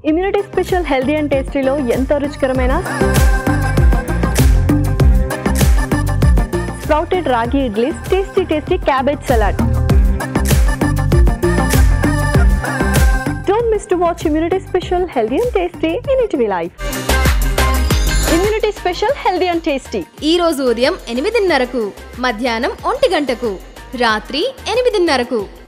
Immunity special healthy and టేస్టీలో ఎంతో రుచికరమైన sprouted ragi idlis, tasty cabbage salad. Don't miss to watch Immunity Special Healthy and Tasty in ITV Live. Immunity Special Healthy and Tasty. ఈ రోజు ఉదయం 8:30కు, మధ్యాహ్నం 1 గంటకు, రాత్రి 8:30కు.